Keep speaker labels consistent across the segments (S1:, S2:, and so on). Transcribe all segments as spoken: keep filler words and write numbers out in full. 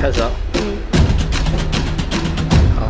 S1: 开始了。好。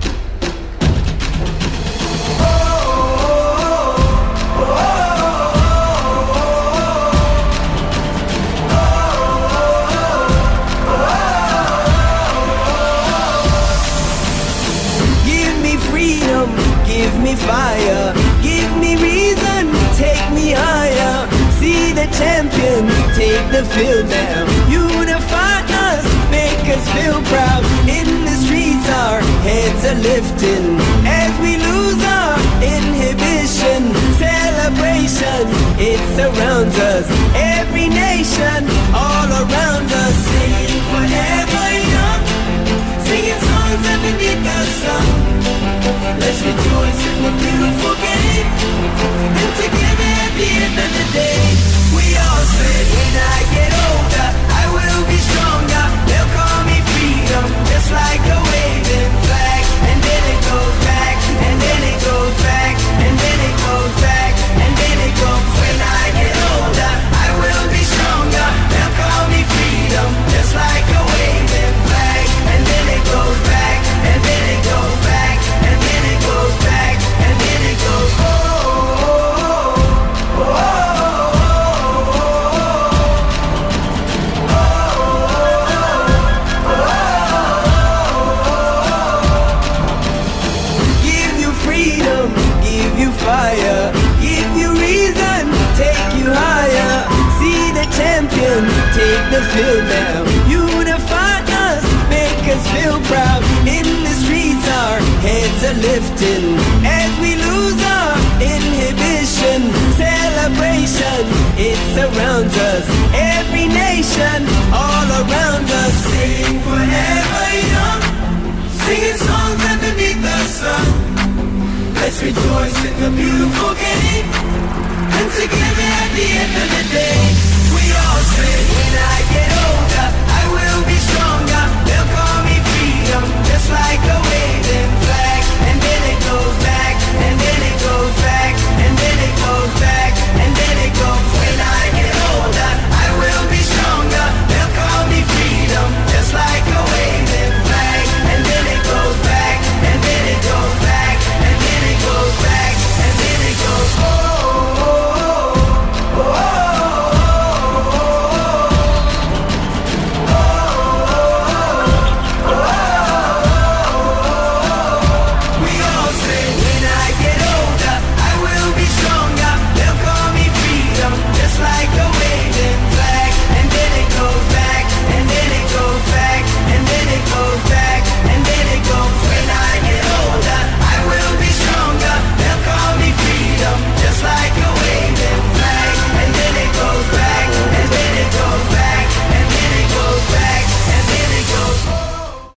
S2: Give me freedom, give me fire, give me reason, take me higher. See the champions take the field now. Unify us, make us feel proud. In the streets our heads are lifting as we lose our inhibition. Celebration, it surrounds us. Every nation, all around us. Sing forever young, singing songs underneath the sun. Let's rejoice in the beautiful game, and together at the end of the day, we all say, when I get older, I will be stronger. They'll call me freedom, just like a waving flag. And then it goes back, and then it goes back, and then it goes back, and then it goes. When I get older, I will be stronger. They'll call me freedom, just like a waving flag. And then it goes back, and then it goes back, and then it goes back, and then it goes. Oh, oh, oh, oh. Fire, give you reason, take you higher. See the champions take the field now. Unify us, make us feel proud. In the streets our heads are lifting as we lose our inhibition. Celebration, it surrounds us. Every nation, all around us. Sing forever young, singing songs underneath the sun. Let's rejoice in the beautiful game, and together at the end of the day, we all say,